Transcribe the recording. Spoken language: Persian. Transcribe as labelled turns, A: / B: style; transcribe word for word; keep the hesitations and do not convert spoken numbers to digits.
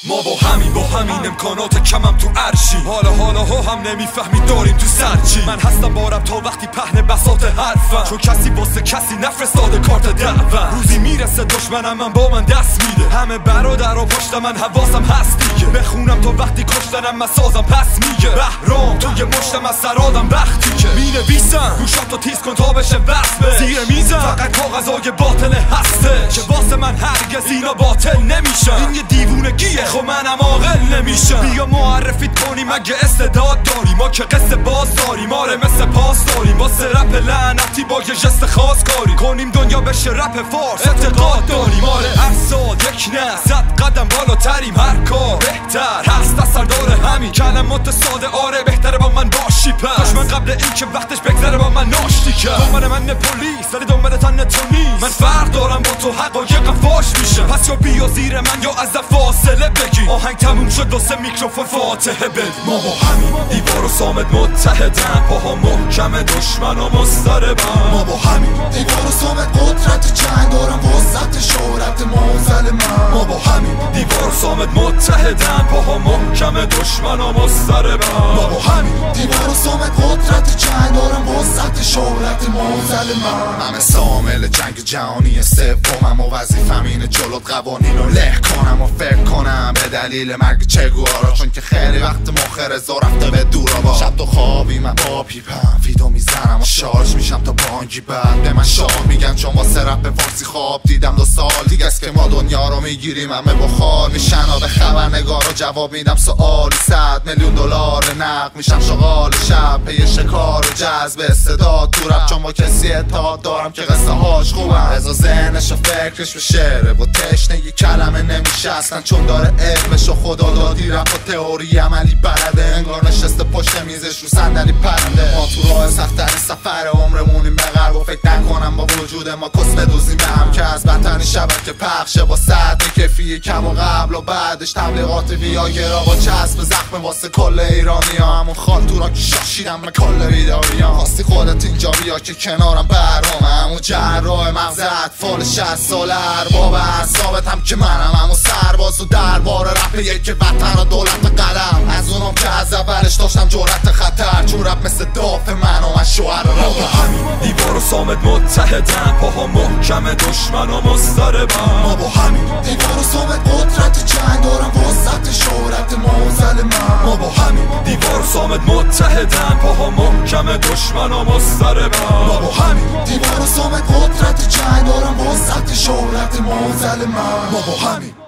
A: ما با همین با همین امکانات کمم تو عرشی. حالا حالا ها هم نمیفهمی داریم تو سرچی. من هستم بارم تا وقتی پهن بساط حرفم، چون کسی واسه کسی نفرستاده کارت دعوت. روزی میرسه دشمنم من با من دست میده، همه برادر و پشت من حواسم هست دیگه. بخونم تا وقتی کشتنم من سازم پس میگه بهرام تو یه مشتم از سرادم وقتی که مینویسم گوشاتو تیز کن تا بشه وصفه. زیر میزم فقط کاغذای باطل هسته که واسه من هرگز اینا باطل نمیشن. این یه دیوونگیه خب منم عاقل نمیشم. بیا معرفیت کنیم اگه استعداد داری، ما که قصه باز داریم آره مثل پاس داریم. واسه رپ لعنتی با یه جست خاص کاری کنیم دنیا بشه رپ فارس اعتقاد داریم. آره هر سال یک نه صد قدم بالاتریم، هر کار بهتر هست از سردار همین. کلمات ساده آره بهتره با من باشی پس دشمن قبل این که وقتش بگذره با من ناشتی کرد. دنبال من پلیس ولی دنبال تن تو نیست. من فرق دارم با تو حقایق فاش میشه، پس یا بیا زیر من یا از فاصله بگی. آهنگ تموم شد واسه میکروفون فاتحه بد. ما با همین دیوار و صامت متحدن، پاها محکم دشمن و مضطربن.
B: ما با همین دیوار و صامت قدرت جنگ دارم وسط شهرت موزل من.
A: ما با همین دیوار و صامت متحدن، پاها محکم دشمن و مضطربن.
B: ما با همین دیوار و صامت قدرت جنگ دارم وسط شهرت موزل من. من سامل جنگ جهانی سومم و وظیفم اینه جلوت قوانین رو له کنم و فکر کنم به دلیل مرگ چگوارا، چون که خیلی وقت مخ رضا رفته به دورا. با شب تو خوابی من با پیپم ویدو میزنم و شارژ میشم تا بانگی بعد به من شاه میگن، چون واسه رپ فارسی خواب دیدم دو سال دیگه است که ما دنیا رو میگیریم. همه بخار میشن و به خبرنگارا جواب میدم سوالی صد میلیون دلار نقد میشم شغال شب پی شکار و جذب استعداد تو رپ، چون با کسی اتحاد دارم که قصه هاش خوبم. رضا ذهنش و فکرش به شعره و تشنگی کلمه نمیشه اصلا، چون داره علمش و خدا دادی رپ و تئوری عملی بلده. انگار نشسته پشت میزش رو صندلی پرنده. ما تو راه سخت‌ترین سفر عمرمونیم به غرب و فکر نکنم با وجود ما کس بدوزیم به هم، که از بدترین شبکه پخشه با سطح کیفی کم و قبل و بعدش تبلیغات ویاگرا با چسب زخم واسه کل ایرانی ها. همون خالتورا که شاشیدم به کل بیداری ها. خواستی خودت اینجا بیا که کنارم برام، همون جراح مغز اطفال شصت ساله ارباب اعصابت هم که منم، همون سرباز و دربار رپ یک وطن و دولت قلم. از اونم که از اولش داشتم جرأت خطر، چون رپ مثل دافع من و من شوهر
A: ما با همین دیوار و صامت متحدن، پاها محکم دشمن و مضطربن.
B: ما با همین دیوار و صامت قدرت جنگ دارم وسط شهرت موزل من.
A: ما با همین دیوار و صامت متحدن، پاها محکم دشمن و مضطربن.
B: ما با همین دیوار و صامت قدرت جنگ دارم وسط شهرت موزل من.
A: ما با همین